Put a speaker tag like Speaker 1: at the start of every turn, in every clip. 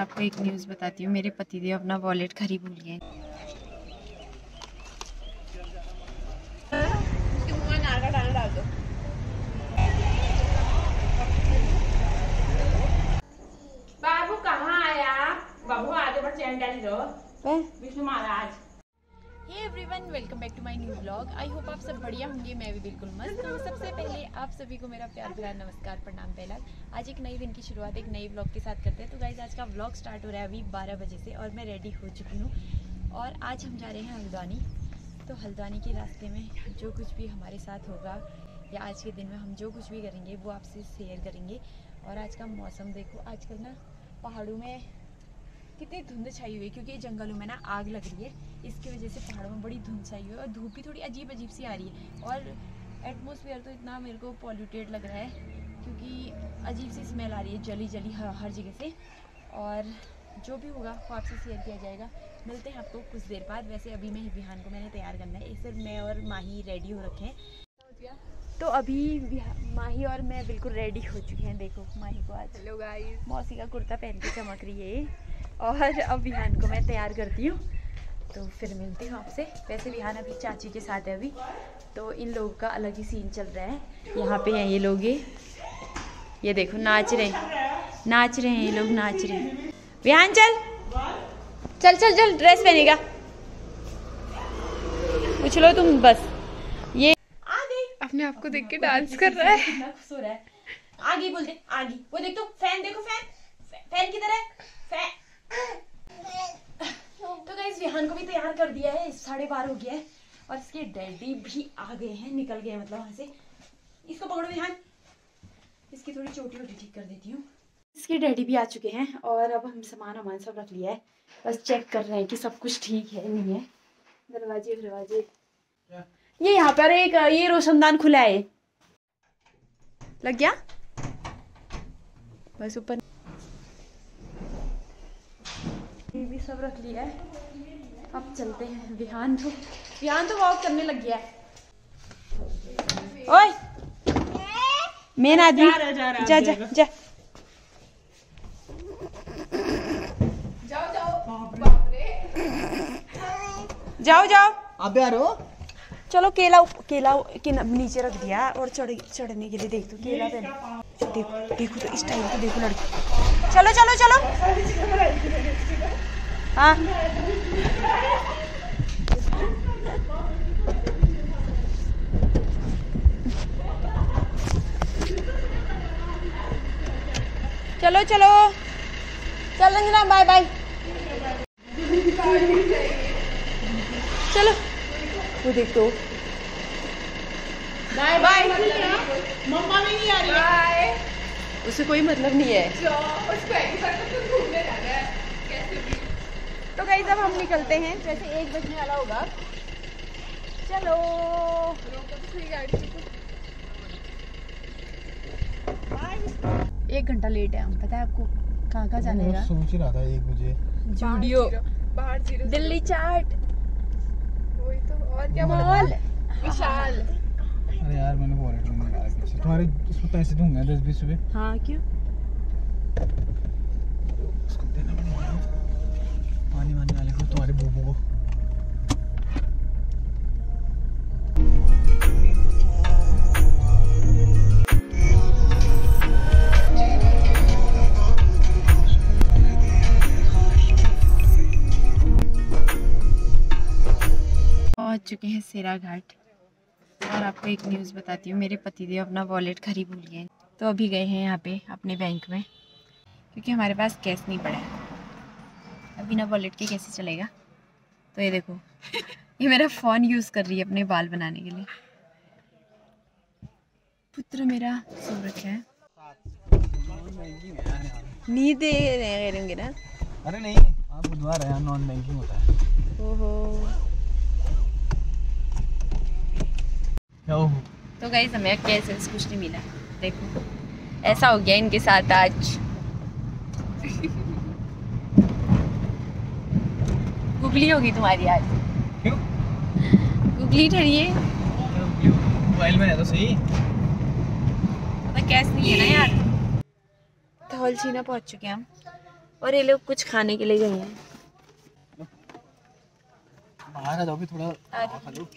Speaker 1: आपको एक न्यूज़ बताती हूँ। मेरे पतिदेव अपना वॉलेट घर ही भूल गए।
Speaker 2: बाबू कहाँ आया? बाबू आगे बढ़ चैन डाली दो Vishnu Maharaj.
Speaker 1: Hey everyone, welcome back to my new blog. I hope आप सब बढ़िया होंगे। मैं भी बिल्कुल मस्त हूँ। सबसे पहले आप सभी को मेरा प्यार भरा नमस्कार, प्रणाम, पहला। आज एक नई दिन की शुरुआत एक नई ब्लॉग के साथ करते हैं। तो गाइज आज का ब्लॉग स्टार्ट हो रहा है अभी 12 बजे से और मैं रेडी हो चुकी हूँ और आज हम जा रहे हैं हल्द्वानी। तो हल्द्वानी के रास्ते में जो कुछ भी हमारे साथ होगा या आज के दिन में हम जो कुछ भी करेंगे वो आपसे शेयर करेंगे। और आज का मौसम देखो, आजकल ना पहाड़ों में कितनी धुंध छाई हुई है क्योंकि जंगलों में ना आग लग रही है। इसकी वजह से पहाड़ों में बड़ी धुंध छाई हुई है और धूप भी थोड़ी अजीब अजीब सी आ रही है। और एटमॉस्फेयर तो इतना मेरे को पॉल्यूटेड लग रहा है क्योंकि अजीब सी स्मेल आ रही है जली जली हर जगह से। और जो भी होगा वो आपसे शेयर किया जाएगा। मिलते हैं आपको कुछ देर बाद। वैसे अभी मैं विहान को मैंने तैयार करना है, सिर्फ मैं और माही रेडी हो रखे हैं। तो अभी माही और मैं बिल्कुल रेडी हो चुके हैं। देखो माही को आज
Speaker 2: हेलो गाइस,
Speaker 1: मौसी का कुर्ता पहन के चमक रही है और अब विहान को मैं तैयार करती हूँ। तो फिर मिलती हूँ आपसे। वैसे विहान अभी चाची के साथ है अभी, तो इन लोगों का अलग ही सीन चल रहा है। यहाँ पे हैं ये लोग, ये देखो नाच रहे हैं ये लोग, नाच रहे हैं। विहान चल चल चल चल, ड्रेस पहनेगा, उछलो तुम बस। ये
Speaker 2: अपने आप को देख के डांस कर रहा है।
Speaker 1: कितना खुश हो रहा है। आगे बोल दे, आगे वो देख, तो फैन देखो, फैन किधर है? तो गाइस विहान को भी तैयार कर दिया है, 12:30 हो गया है और इसके डैडी भी आ गए हैं, निकल गए मतलब वहां से। इसको पकड़ो विहान, इसकी थोड़ी चोटी वोटी ठीक कर देती हूँ। इसके डैडी भी आ चुके हैं और अब हम सामान सब रख लिया है, बस चेक कर रहे हैं कि सब कुछ ठीक है नहीं है। दरवाजे ये यहाँ पर एक ये रोशनदान खुला है, लग गया बस ऊपर। ये भी सब रख लिया है, अब चलते हैं। विहान तो वॉक करने लग गया है। ओए मेन आदमी, जा जा जा, जाओ
Speaker 3: आप आ रहे हो?
Speaker 1: चलो। केला के नीचे रख दिया और चढ़ने के लिए देख तो केला पहले देखो तो इस टाइम को देखो लड़की। चलो हाँ चलो चल रंजना, बाय बाय। चलो वो देख तो बाय बाय।
Speaker 2: मम्मा भी नहीं आ रही है।
Speaker 1: उसे कोई मतलब नहीं है।
Speaker 2: उसको एक साथ तो घूमने जाना है कैसे भी।
Speaker 1: तो गाइस अब हम निकलते हैं, वैसे 1 बजने वाला होगा। चलो 1 घंटा लेट है हम, पता है आपको कहाँ जाने का?
Speaker 3: सोच ही रहा था 1 बजे
Speaker 1: जूडियो,
Speaker 2: बाहर
Speaker 1: दिल्ली चाट,
Speaker 2: वही तो। और क्या
Speaker 1: मॉल,
Speaker 2: विशाल।
Speaker 3: अरे यार मैंने वॉलेट में निकाला पीछे, तुम्हारे इसमें पैसे दूंगा 10-20 रुपए।
Speaker 1: हाँ क्यों?
Speaker 3: उसको देना पड़ेगा, पानी वाले को, तुम्हारे बूबू को।
Speaker 1: पहुंच चुके हैं सेरा घाट और आपको एक न्यूज़ बताती हूँ। मेरे पतिदेव अपना वॉलेट घर ही भूल गए, तो अभी गए हैं यहाँ पे अपने बैंक में क्योंकि हमारे पास कैश नहीं पड़ा है। अब बिना वॉलेट के कैसे चलेगा? तो ये देखो ये मेरा फ़ोन यूज़ कर रही है अपने बाल बनाने के लिए। पुत्र मेरा सो रखा है, नींद दे रहे होंगे ना।
Speaker 3: अरे नहीं, आप बुधवार है, नॉन बैंकिंग होता है।
Speaker 1: ओहो। तो गाइस हमें कैसे कुछ नहीं मिला, देखो ऐसा हो गया इनके साथ आज। गुगली होगी तुम्हारी आज।
Speaker 3: क्यों?
Speaker 1: गुगली ठहरिए,
Speaker 3: मोबाइल में है तो सही।
Speaker 1: पता कैश नहीं है ना यार। तो हलसीना पहुंच चुके हैं हम। और ये लोग कुछ खाने के लिए गए हैं।
Speaker 3: बाहर आ जाओ भी थोड़ा खा लो।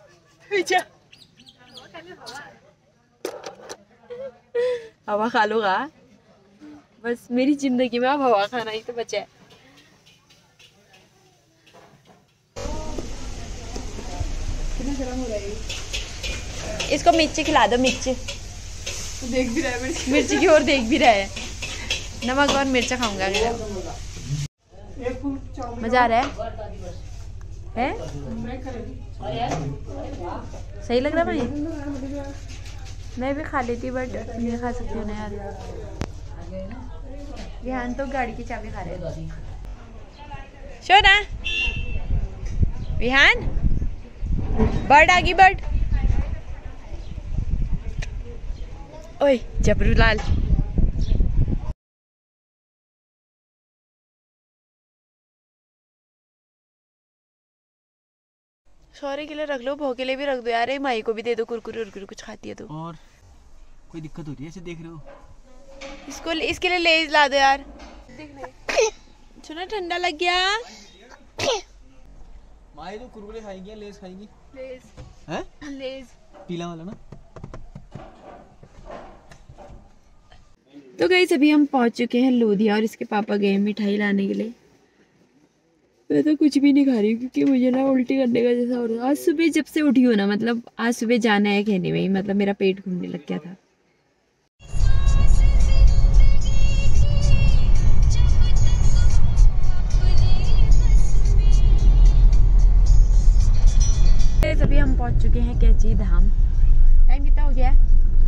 Speaker 1: हवा खा लूँगा, बस मेरी जिंदगी में अब हवा खाना ही तो बचा है। कितना गरम हो रहा है। इसको मिर्ची खिला दो, मिर्ची तो देख भी रहा है, मिर्ची की ओर देख भी रहा है। नमक और मिर्चा खाऊंगा। मजा आ रहा है? सही लग रहा है भाई? मैं भी खा लेती बट नहीं खा सकती हूँ ना यार। विहान तो गाड़ी की चाबी खा रहे हैं। शोना, विहान, बर्ड आ गई, बर्ड। ओए जबरूलाल, सॉरी के लिए रख लो, भोग के लिए भी रख दो यार। ये माई को भी दे दो, कुरकुरे उरकुरे कुछ खाती है तो।
Speaker 3: और कोई दिक्कत हो रही है ऐसे देख रहे हो?
Speaker 1: इसको इसके लिए लेज ला दो यार। सुना ठंडा लग गया।
Speaker 3: माई तो कुरकुरे खाएंगी, लेज खाएंगी।
Speaker 1: लेज
Speaker 3: हैं?
Speaker 1: लेज
Speaker 3: पीला वाला ना।
Speaker 1: तो गाइस अभी हम पहुंच चुके हैं लोधिया और इसके पापा गए मिठाई लाने के लिए। मैं तो कुछ भी नहीं खा रही क्योंकि मुझे ना उल्टी करने का जैसा हो रहा है। आज सुबह जब से उठी हूँ ना, मतलब आज सुबह जाना है कहने में ही मतलब मेरा पेट घूमने लग गया था। अभी हम पहुंच चुके हैं कैची धाम। टाइम कितना हो गया है?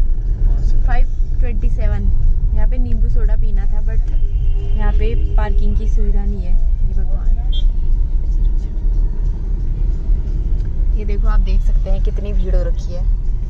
Speaker 1: 5:27। यहाँ पे नींबू सोडा पीना था बट यहाँ पे पार्किंग की सुविधा नहीं है। ये भगवान, ये देखो, आप देख सकते हैं कितनी भीड़ हो रखी है।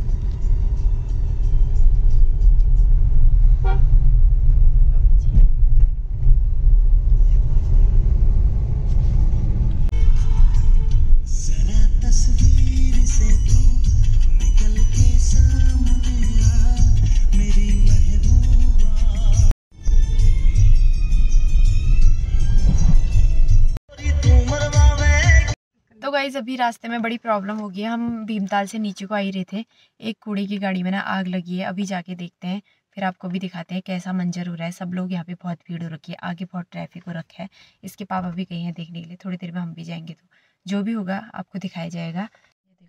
Speaker 1: तो गाइस अभी रास्ते में बड़ी प्रॉब्लम हो गई है। हम भीमताल से नीचे को आ ही रहे थे, एक कूड़े की गाड़ी में ना आग लगी है। अभी जाके देखते हैं, फिर आपको भी दिखाते हैं कैसा मंजर हो रहा है। सब लोग यहाँ पे बहुत भीड़ हो रखी है, आगे बहुत ट्रैफिक हो रखा है। इसके पापा भी गए हैं देखने के लिए, थोड़ी देर में हम भी जाएंगे, तो जो भी होगा आपको दिखाया जाएगा। ये देखो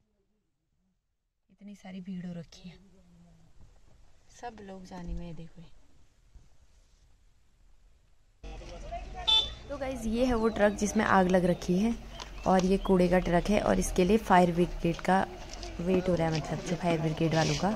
Speaker 1: इतनी सारी भीड़ हो रखी है, सब लोग जाने में। देखो तो गाइस ये है वो ट्रक जिसमें आग लग रखी है और ये कूड़े का ट्रक है और इसके लिए फायर ब्रिगेड का वेट हो रहा है, मतलब जो फायर ब्रिगेड वालों का।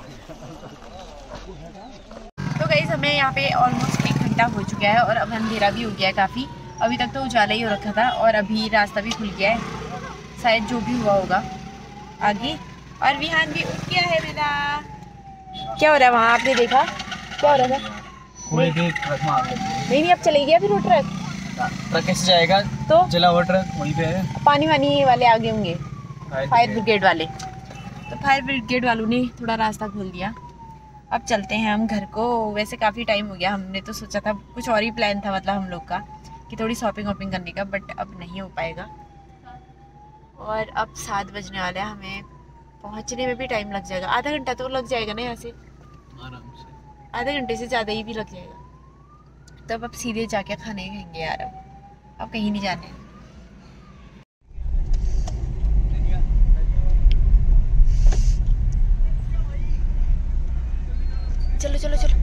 Speaker 1: तो गाइस हमें यहाँ पे ऑलमोस्ट 1 घंटा हो चुका है और अब अंधेरा भी हो गया है काफ़ी। अभी तक तो उजाला ही हो रखा था और अभी रास्ता भी खुल गया है, शायद जो भी हुआ होगा आगे। और विहान भी उठ गया है मेरा। क्या हो रहा है वहाँ, आपने देखा क्या हो रहा था? नहीं, अब चले गया फिर वो ट्रक
Speaker 3: कैसे जाएगा?
Speaker 1: तो
Speaker 3: चला हुआ ट्रक वहीं पे है।
Speaker 1: पानी वानी वाले आगे होंगे, फायर ब्रिगेड वाले। तो फायर ब्रिगेड वालों ने थोड़ा रास्ता खोल दिया। अब चलते हैं हम घर को। वैसे काफ़ी टाइम हो गया, हमने तो सोचा था कुछ और ही प्लान था मतलब हम लोग का कि थोड़ी शॉपिंग वॉपिंग करने का, बट अब नहीं हो पाएगा। और अब 7 बजने वाला है, हमें पहुंचने में भी टाइम लग जाएगा। आधा घंटा तो लग जाएगा ना, यहाँ से
Speaker 3: आराम से
Speaker 1: आधे घंटे से ज़्यादा ही भी लग जाएगा। तब अब सीधे जाके खाने खाएंगे यार, अब कहीं नहीं जाने। चलो चलो चलो।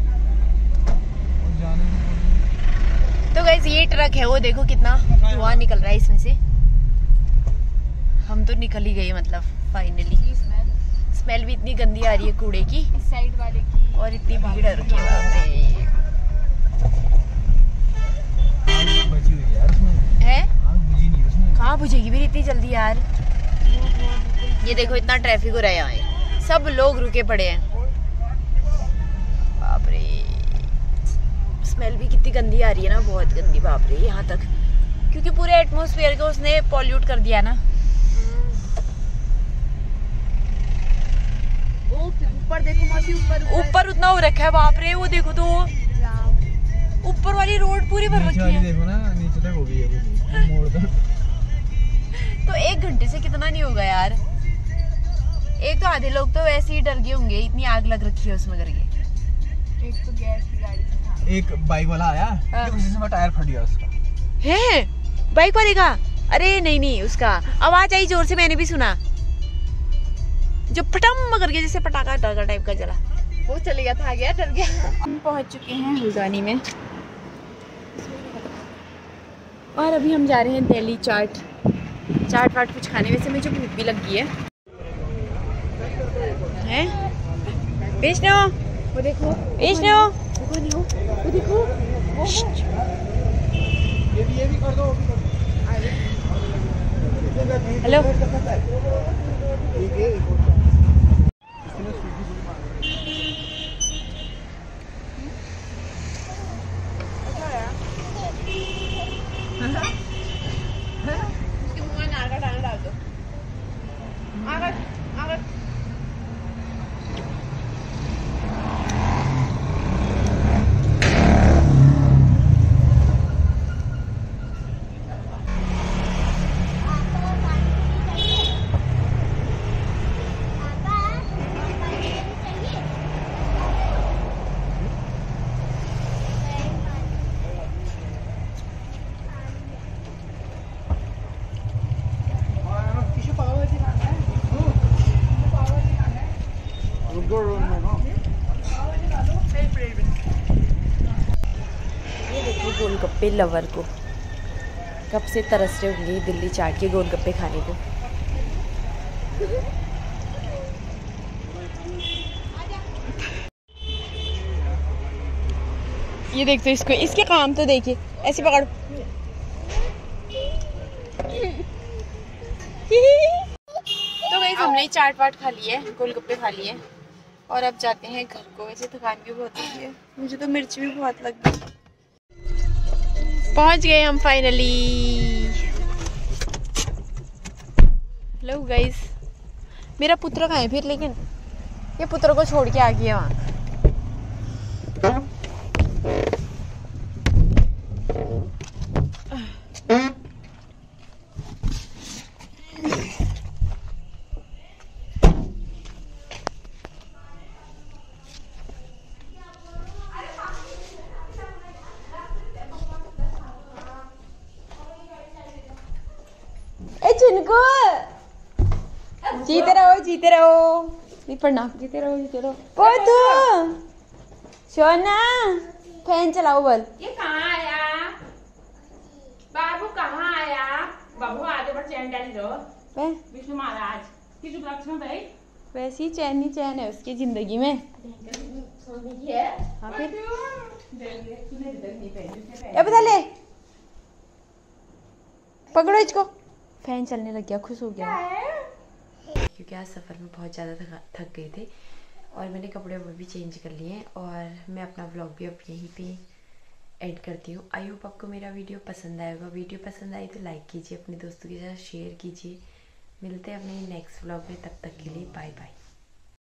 Speaker 1: तो गाइस ये ट्रक है, वो देखो कितना धुआं निकल रहा है इसमें से। हम तो निकल ही गए मतलब फाइनली। स्मेल भी इतनी गंदी आ रही है कूड़े की, इस साइड वाले की, और इतनी भीड़ है रखी है। कहाँ बुझेगी फिर इतनी जल्दी यार। ये देखो इतना ट्रैफिक हो रहा है यहाँ, सब लोग रुके पड़े हैं। बाप रे, स्मेल भी कितनी गंदी आ रही है ना, बहुत गंदी बाप रे यहाँ तक, क्योंकि पूरे एटमॉस्फेयर को उसने पॉल्यूट कर दिया ना। ऊपर देखो मासी, ऊपर उतना हो रखा है बाप रे। वो देखो तो ऊपर वाली रोड पूरी भर रखी है।
Speaker 3: देखो ना नीचे तक हो गई है वो मोड़ तक।
Speaker 1: तो 1 घंटे से कितना नहीं होगा यार। एक तो आधे लोग तो वैसे ही डर गए होंगे, इतनी आग लग रखी है उसमें करके।
Speaker 2: एक तो गैस की गाड़ी थी।
Speaker 3: एक बाइक वाला आया तो उसी से टायर फट गया उसका।
Speaker 1: है बाइक वाले का? अरे नहीं उसका आवाज आई जोर से, मैंने भी सुना, जो फटम करके जैसे पटाखा डरगा टाइप का चला,
Speaker 2: वो चले गया था, गया डर गया।
Speaker 1: हम पहुंच चुके हैं हुजानी में और अभी हम जा रहे हैं दिल्ली चाट वाट कुछ खाने। वैसे मुझे भूख भी लगी है। वैष्णव,
Speaker 2: वो देखो,
Speaker 1: वैष्णव,
Speaker 2: वो देखो,
Speaker 3: ये भी कर दो।
Speaker 1: हेलो।
Speaker 2: उसके मुंह में नार का दाना डाल दो।
Speaker 1: ये देखिए गोलगप्पे लवर को, कब से तरस रहे होंगे दिल्ली चाट के गोलगप्पे खाने को। ये देखते हो इसको, इसके काम तो देखिए, ऐसे पकड़ो। तो गाइस हमने चाट वाट खा ली है, गोलगप्पे खा लिए और अब जाते हैं घर को। वैसे थकान भी बहुत हो गई है, मुझे तो मिर्च भी बहुत लग गई। पहुंच गए हम फाइनली। हेलो गाइस, मेरा पुत्र कहाँ है फिर? लेकिन ये पुत्र को छोड़ के आ गया वहाँ। जिनको जीते रहो, नहीं पढ़ना, जीते रहो। सोना फैन चलाओ बल।
Speaker 2: ये कहाँ आया बाबू? कहाँ आया बाबू? आगे बढ़, चैन डाली दो। विष्णु महाराज किस उपलक्ष्य में भाई?
Speaker 1: वैसे ही चैन ही चैन है उसकी जिंदगी में। हाँ फिर ये बता ले, पकड़ो इसको। फैन चलने लग गया, खुश हो गया क्योंकि आज सफ़र में बहुत ज़्यादा थक गए थे और मैंने कपड़े वो भी चेंज कर लिए और मैं अपना व्लॉग भी अब यहीं पे एड करती हूँ। आई होप आपको मेरा वीडियो पसंद आएगा। वीडियो पसंद आई तो लाइक कीजिए, अपने दोस्तों के साथ शेयर कीजिए। मिलते हैं अपने नेक्स्ट व्लॉग में, तब तक के लिए बाय बाय।